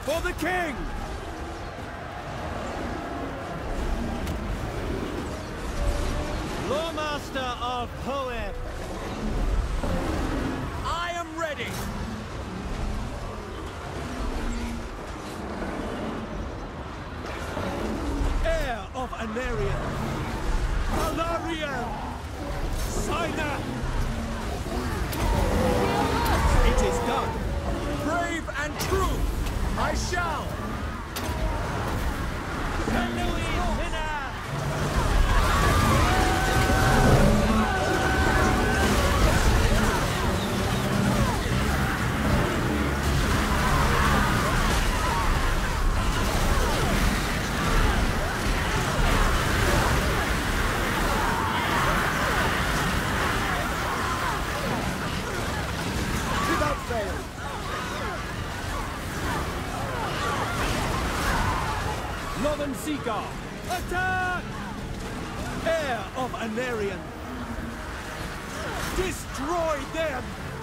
For the king! Lawmaster of Hoeb! I am ready! Heir of Anarion! Valarian! Signer! It is done! Brave and true! I shall! Without fail! Lothern Seagull! Attack! Heir of Anarion! Destroy them!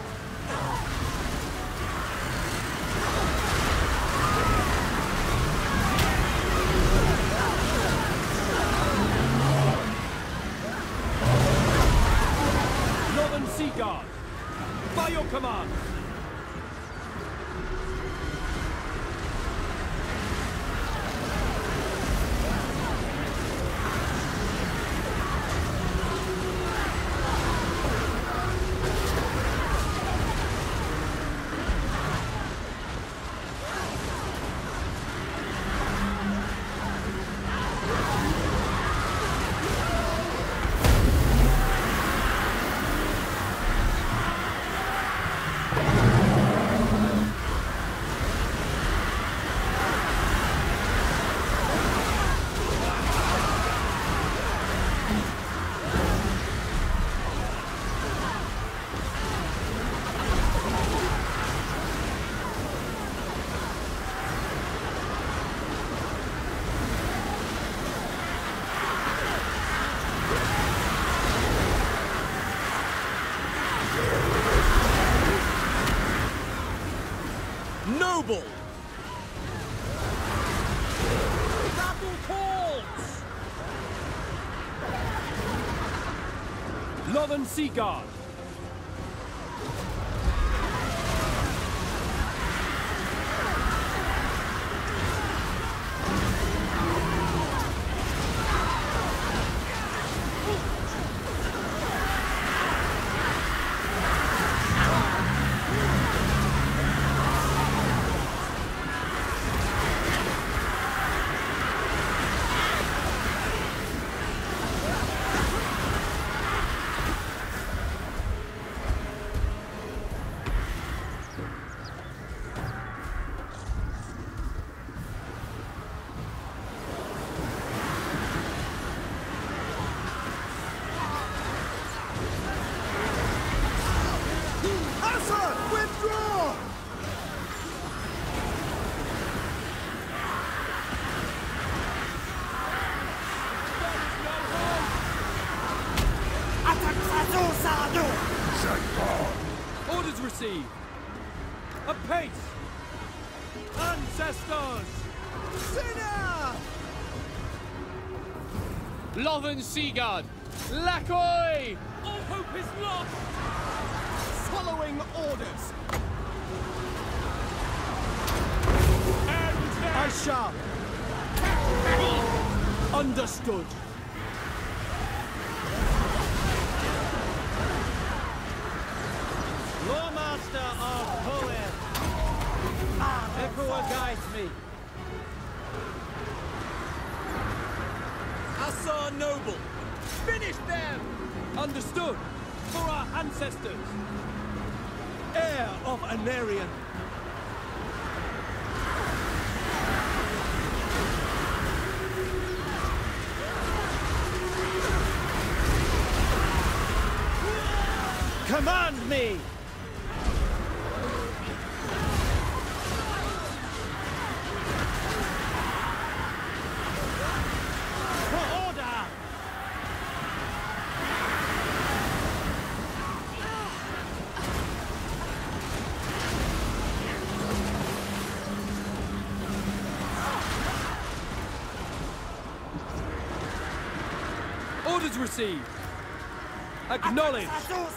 Northern Sea Guard! By your command! Noble! Battle calls! Lothern Sea Guard! Withdraw! Orders received! Apace! Ancestors! Sinner! Lothern Sea Guard! Lakoi! All hope is lost! Following orders! I shall! Understood! Lawmaster of Hoeb! Echoa guides me! Assar Noble! Finish them! Understood! For our ancestors! Heir of Anarion! Command me! For order! Orders received. Acknowledged.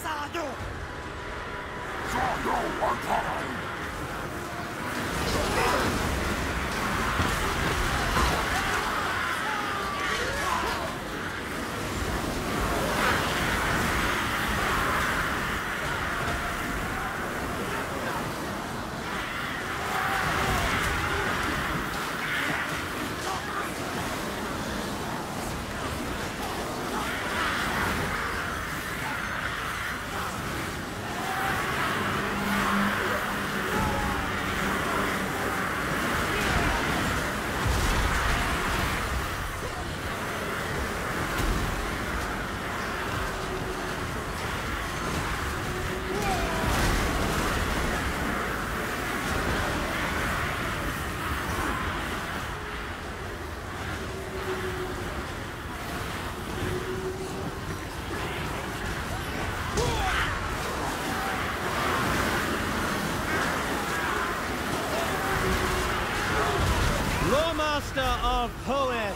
Lawmaster of Hoeth.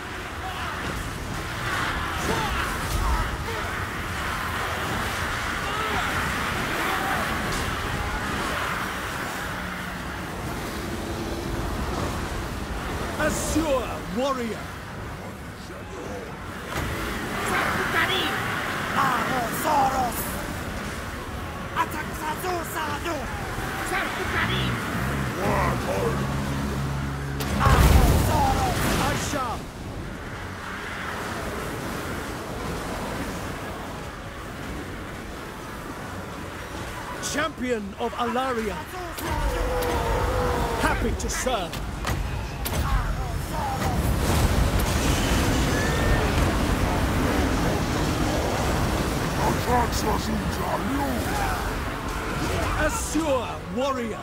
Assure, warrior. I shall. Champion of Alaria. Happy to serve. Assure, warrior.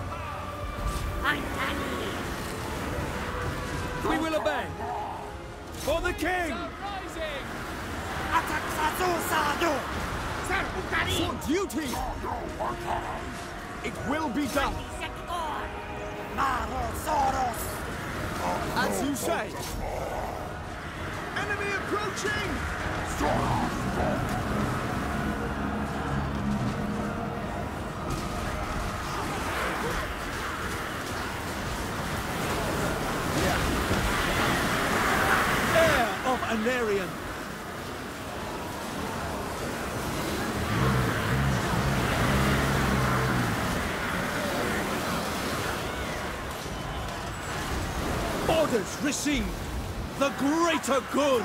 We will obey. For the king. For duty. It will be done. As you say. Enemy approaching. Anarian. Orders received. The greater good.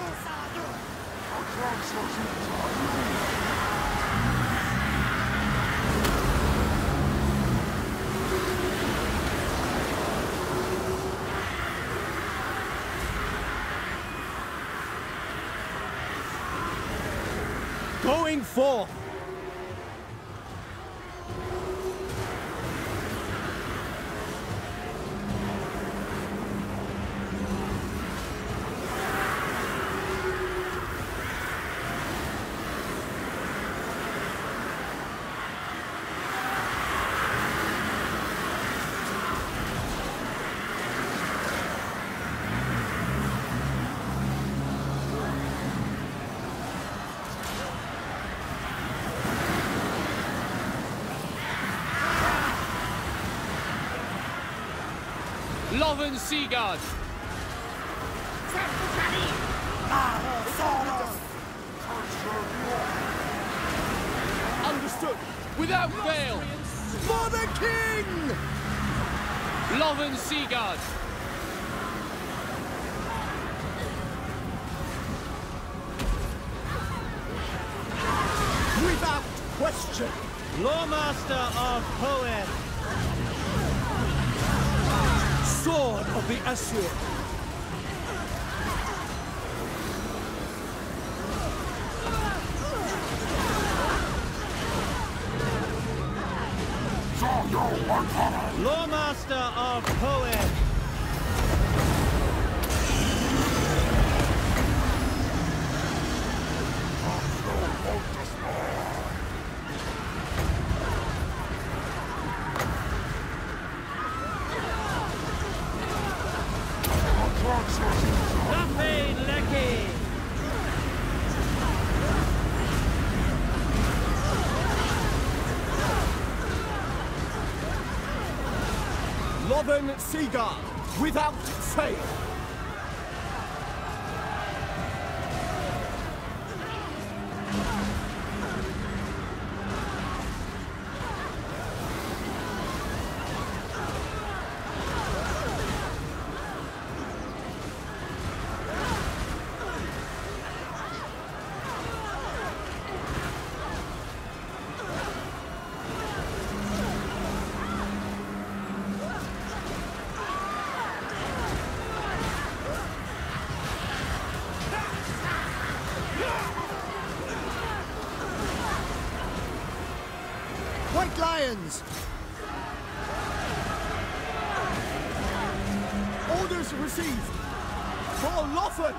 Going forth. Loven Seaguard. Understood. Without fail. For the king! Loven Seaguard. Without question. Lawmaster of Hoeth. Sword of the Assur. Lawmaster of Hoeth. Nothing Lecky. Northern Sea Guard, without fail. White Lions! Orders received! For Lothar!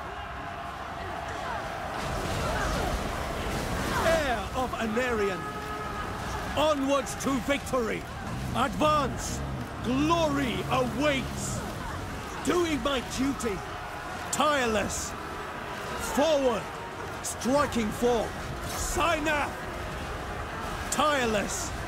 Heir of Anarion! Onwards to victory! Advance! Glory awaits! Doing my duty! Tireless! Forward! Striking forth! Sign up! Tireless!